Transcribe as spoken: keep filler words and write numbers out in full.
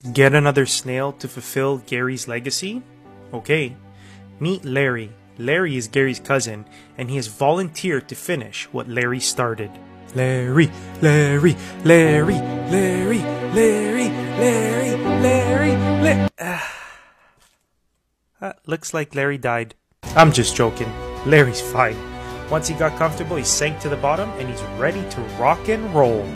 Get another snail to fulfill Gary's legacy? Okay. Meet Larry. Larry is Gary's cousin, and he has volunteered to finish what Larry started. Larry, Larry, Larry, Larry, Larry, Larry, Larry, Larry. Uh, looks like Larry died. I'm just joking. Larry's fine. Once he got comfortable, he sank to the bottom, and he's ready to rock and roll.